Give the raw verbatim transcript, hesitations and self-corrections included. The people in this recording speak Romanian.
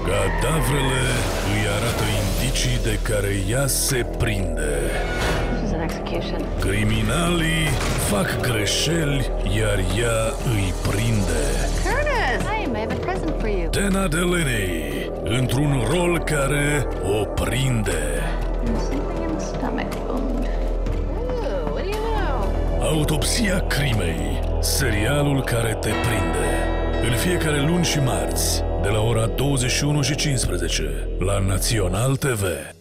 Cadavrele îi arată indicii de care ea se prinde. This is an execution. Criminalii fac greșeli, iar ea îi prinde. Curtis! Hi, I have a present for you. Dana Delaney, într-un rol care o prinde. I'm sleeping in the stomach wound. Ooh, what do you know? Autopsia crimei, serialul care te prinde. În fiecare luni și marți, de la ora douăzeci și unu și cincisprezece, la Național T V.